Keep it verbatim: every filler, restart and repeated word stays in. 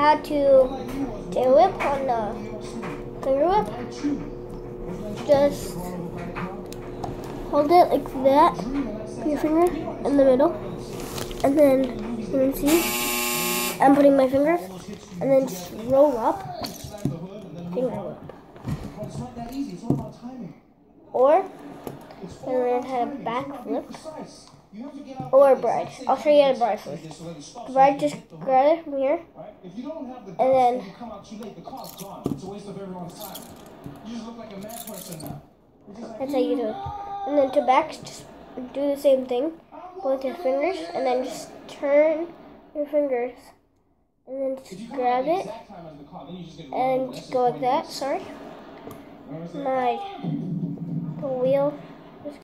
how to do a whip on the finger whip. Just hold it like that, put your finger in the middle, and then you can see I'm putting my finger, and then just roll up, finger whip. Or, and then have a back flip, or a bride. I'll show you how to bride first. The bride, just grab it from here, and then that's how you do it. And then to back, just do the same thing, both your fingers, and then just turn your fingers, and then just grab it, and just go like that. Sorry, my the wheel.